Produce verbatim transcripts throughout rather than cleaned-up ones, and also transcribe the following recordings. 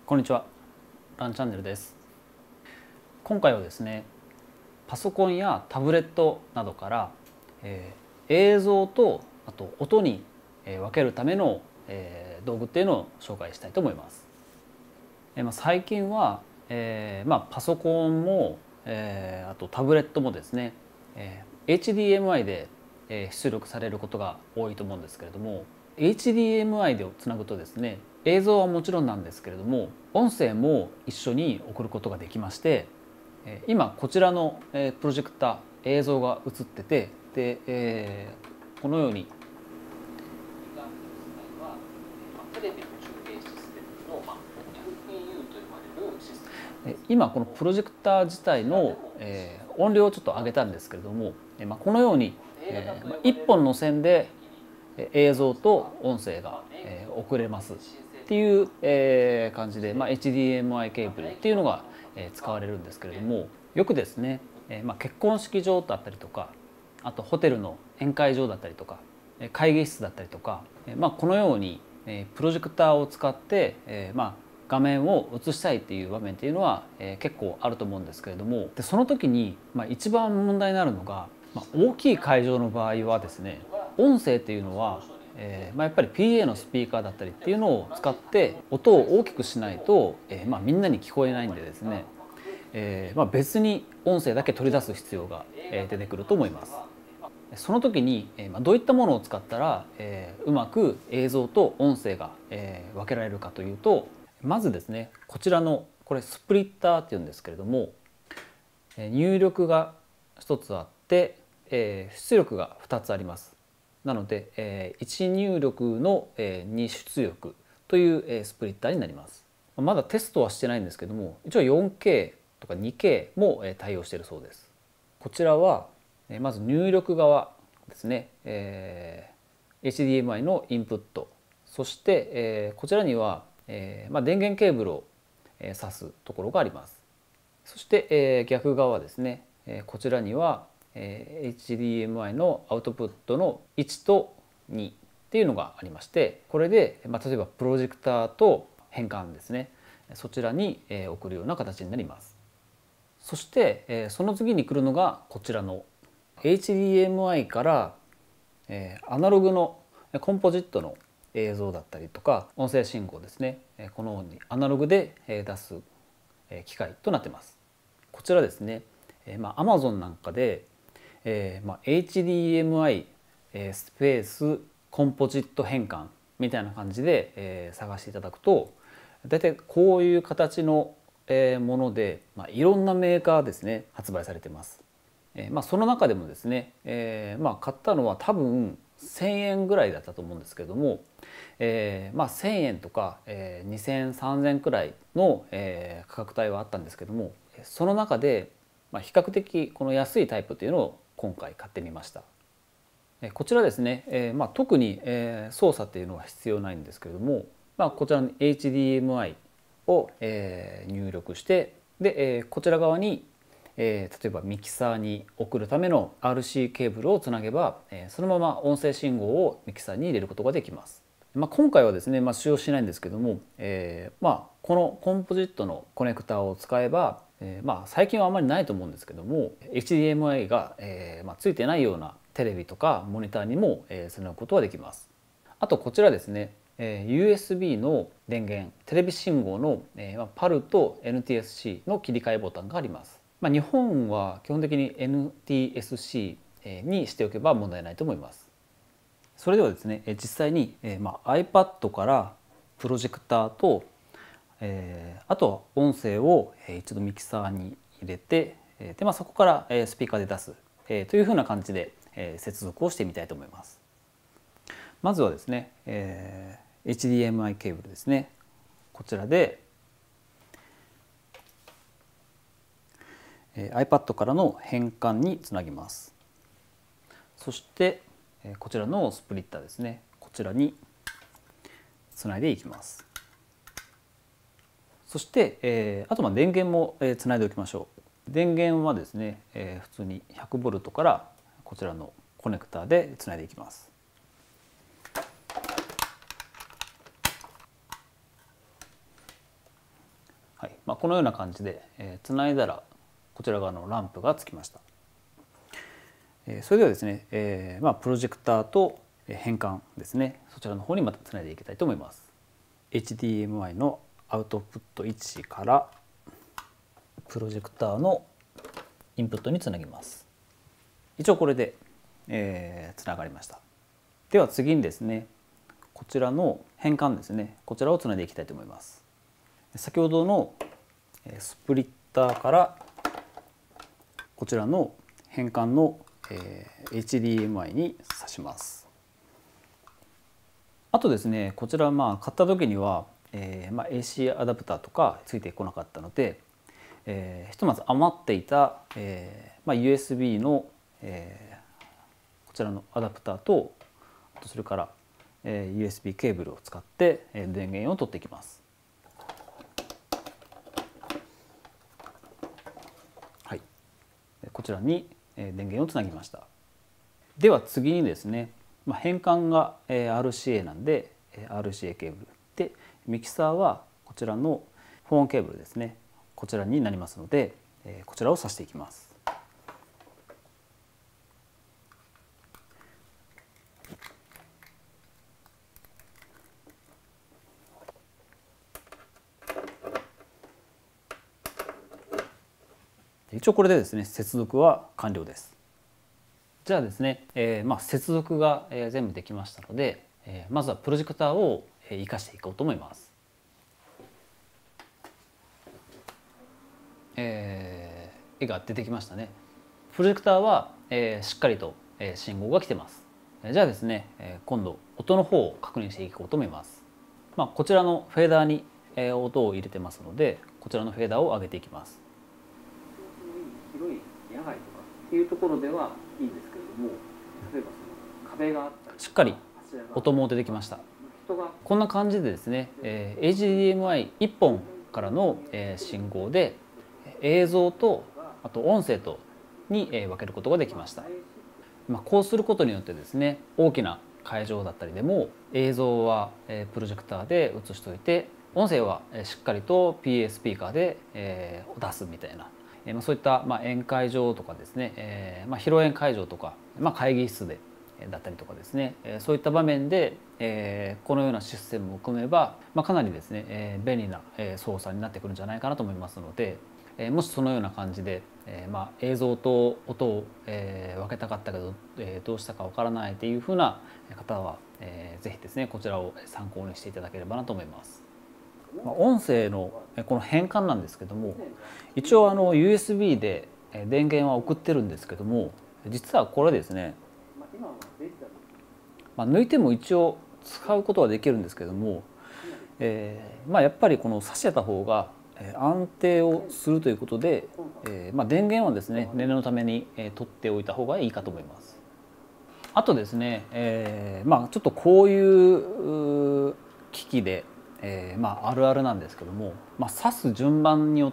こんにちは、ランチャンネルです。今回はですね、パソコンやタブレットなどから、えー、映像とあと音に分けるための、えー、道具っていうのを紹介したいと思います。えーまあ、最近は、えーまあ、パソコンも、えー、あとタブレットもですね、えー、エイチディーエムアイ で、えー、出力されることが多いと思うんですけれども、エイチディーエムアイ でつなぐとですね、映像はもちろんなんですけれども音声も一緒に送ることができまして、今こちらのプロジェクター映像が映ってて、で、えー、このように今このプロジェクター自体の、えー、音量をちょっと上げたんですけれども、まあ、このように、えー、いっぽんの線で映像と音声が、えー、送れますっていう、えー、感じで、まあ、エイチディーエムアイ ケーブルっていうのが、えー、使われるんですけれども、よくですね、えーまあ、結婚式場だったりとか、あとホテルの宴会場だったりとか会議室だったりとか、えーまあ、このように、えー、プロジェクターを使って、えーまあ、画面を映したいっていう場面っていうのは、えー、結構あると思うんですけれども、でその時に、まあ、一番問題になるのが、まあ、大きい会場の場合はですね、音声っていうのはえーまあ、やっぱり ピーエー のスピーカーだったりっていうのを使って音を大きくしないと、えーまあ、みんなに聞こえないんでですね、えーまあ、別に音声だけ取り出す必要が出てくると思います。その時に、えーまあ、どういったものを使ったら、えー、うまく映像と音声が、えー、分けられるかというと、まずですね、こちらのこれスプリッターっていうんですけれども、入力がひとつあって、えー、出力がふたつあります。なので、えー、いち入力の、えー、に出力という、えー、スプリッターになります。まだテストはしてないんですけども、一応 よんケー とか にケー も、えー、対応しているそうです。こちらは、えー、まず入力側ですね、えー、エイチディーエムアイ のインプット、そして、えー、こちらには、えーまあ、電源ケーブルを、えー、挿すところがあります。そして、えー、逆側ですね、えー、こちらにはエイチディーエムアイ のアウトプットのいちとにっていうのがありまして、これで、まあ、例えばプロジェクターと変換ですね、そちらに送るような形になります。そしてその次に来るのがこちらの エイチディーエムアイ からアナログのコンポジットの映像だったりとか音声信号ですね、このようにアナログで出す機械となっています。こちらですね、まあ、Amazon なんかでえーまあ、エイチディーエムアイ スペースコンポジット変換みたいな感じで、えー、探していただくと、大体こういう形の、えー、もので、まあ、いろんなメーカーですね発売されてます。えーまあ、その中でもですね、えーまあ、買ったのは多分せんえんぐらいだったと思うんですけれども、えーまあ、せんえんとか、えー、にせんさんぜんくらいの、えー、価格帯はあったんですけども、その中で、まあ、比較的この安いタイプというのを今回買ってみました。こちらですね、えーまあ、特に、えー、操作っていうのは必要ないんですけれども、まあ、こちらの エイチディーエムアイ を、えー、入力して、で、えー、こちら側に、えー、例えばミキサーに送るための アールシー ケーブルをつなげば、えー、そのまま音声信号をミキサーに入れることができます。まあ、今回はですね、まあ、使用しないんですけども、えーまあ、このコンポジットのコネクターを使えば、えー、まあ最近はあまりないと思うんですけども エイチディーエムアイ が、えーまあ、ついてないようなテレビとかモニターにも、えー、つなぐことができます。あとこちらですね、えー、ユーエスビー の電源テレビ信号の、えーまあ、パル と エヌティーエスシー の切り替えボタンがあります。まあ、日本は基本的に エヌティーエスシー にしておけば問題ないと思います。それではですね、実際に、えーまあ、iPad からプロジェクターと、えー、あとは音声を一度ミキサーに入れて、で、まあ、そこからスピーカーで出す、えー、というふうな感じで接続をしてみたいと思います。まずはですね、えー、エイチディーエムアイ ケーブルですね。こちらで、えー、iPad からの変換につなぎます。そしてこちらのスプリッターですね、こちらにつないでいきます。そして、えー、あとまあ電源もつないでおきましょう。電源はですね、えー、普通に ひゃくボルト からこちらのコネクターでつないでいきます。 まあ、このような感じで、えー、つないだらこちら側のランプがつきました。えー、それではですね、えーまあ、プロジェクターと変換ですね、そちらの方にまたつないでいきたいと思います。エイチディーエムアイ のアウトプット位置からプロジェクターのインプットにつなぎます。一応これで、えー、つながりました。では次にですね、こちらの変換ですね、こちらをつないでいきたいと思います。先ほどのスプリッターからこちらの変換の エイチディーエムアイ に挿します。あとですね、こちらまあ買った時には、えーまあ、エーシー アダプターとかついてこなかったので、えー、ひとまず余っていた、えーまあ、ユーエスビー の、えー、こちらのアダプターと、あとそれから、えー、ユーエスビー ケーブルを使って、えー、電源を取っていきます。はい、こちらに、えー、電源をつなぎました。では次にですね、まあ、変換が アールシーエー なんで アールシーエー ケーブルで、ミキサーはこちらの保音ケーブルですね、こちらになりますので、こちらを挿していきます。一応これでですね、接続は完了です。じゃあですね、えー、まあ接続が全部できましたので、えー、まずはプロジェクターを活かしていこうと思います。えー、絵が出てきましたね。プロジェクターは、えー、しっかりと、えー、信号が来てます。じゃあですね、えー、今度音の方を確認していこうと思います。まあ、こちらのフェーダーに、えー、音を入れてますので、こちらのフェーダーを上げていきます。広い野外とかっていうところではいいんですけれども、例えばその壁があったりしっかり音も出てきました。こんな感じでですね、えー、エイチディーエムアイいっぽんからの、えー、信号で映像とあと音声とに分けることができました。まあ、こうすることによってですね、大きな会場だったりでも映像はプロジェクターで映しておいて、音声はしっかりと ピーエー スピーカーで出すみたいな、そういった宴会場とかですね、披露宴会場とか会議室でだったりとかですね、そういった場面でこのようなシステムを組めばかなりですね便利な操作になってくるんじゃないかなと思いますので、もしそのような感じで、えーまあ、映像と音を、えー、分けたかったけど、えー、どうしたかわからないというふうな方は、えー、ぜひですねこちらを参考にしていただければなと思います。まあ、音声のこの変換なんですけども、一応あの ユーエスビー で電源は送ってるんですけども、実はこれですね、まあ、抜いても一応使うことはできるんですけども、えーまあ、やっぱりこの差し当てた方が安定をするということで、えーまあ、電源はですね念のために、えー、取っておいた方がいいかと思います。あとですね、えーまあ、ちょっとこういう機器で、えーまあ、あるあるなんですけども、まあ、挿す順番によって、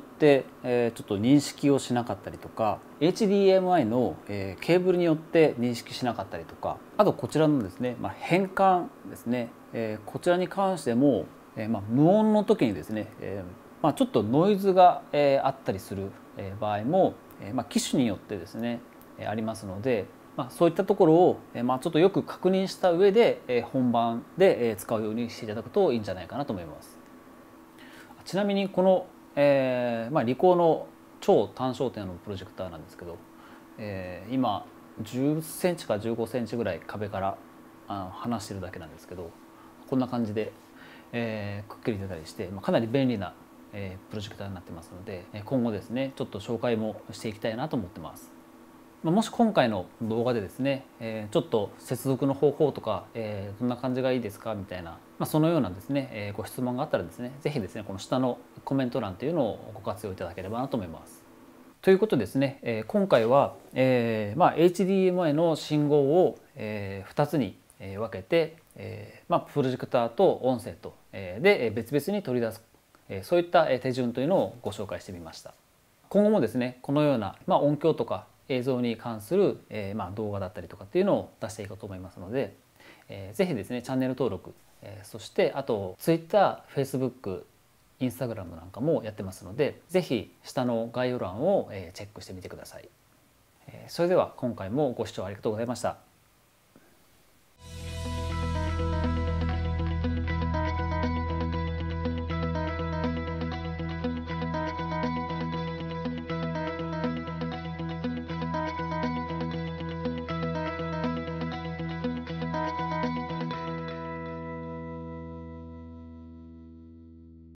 えー、ちょっと認識をしなかったりとか エイチディーエムアイ の、えー、ケーブルによって認識しなかったりとか、あとこちらのですね、まあ、変換ですね、えー、こちらに関しても、えーまあ、無音の時にですね、えーまあ、ちょっとノイズが、えー、あったりする場合も、えーまあ、機種によってですね、えー、ありますので、まあ、そういったところを、えーまあ、ちょっとよく確認した上で、えー、本番で、えー、使うようにしていただくといいんじゃないかなと思います。ちなみにこの、えーまあ、リコーの超単焦点のプロジェクターなんですけど、えー、今じゅっセンチかじゅうごセンチぐらい壁からあ離してるだけなんですけど、こんな感じで、えー、くっきり出たりして、まあ、かなり便利なえー、プロジェクターになってますので、今後ですねちょっと紹介もしていきたいなと思ってます。もし今回の動画でですね、えー、ちょっと接続の方法とか、えー、どんな感じがいいですかみたいな、まあ、そのようなですね、えー、ご質問があったらですね是非ですねこの下のコメント欄というのをご活用いただければなと思います。ということでですね、えー、今回は、えーまあ、エイチディーエムアイ の信号を、えー、ふたつに分けて、えーまあ、プロジェクターと音声と、えー、で別々に取り出す、そういった手順というのをご紹介してみました。今後もですねこのような、まあ、音響とか映像に関する、えーまあ、動画だったりとかっていうのを出していこうと思いますので、えー、ぜひですねチャンネル登録、えー、そしてあと Twitter、Facebook インスタグラムなんかもやってますので、是非下の概要欄をチェックしてみてください。それでは今回もご視聴ありがとうございました。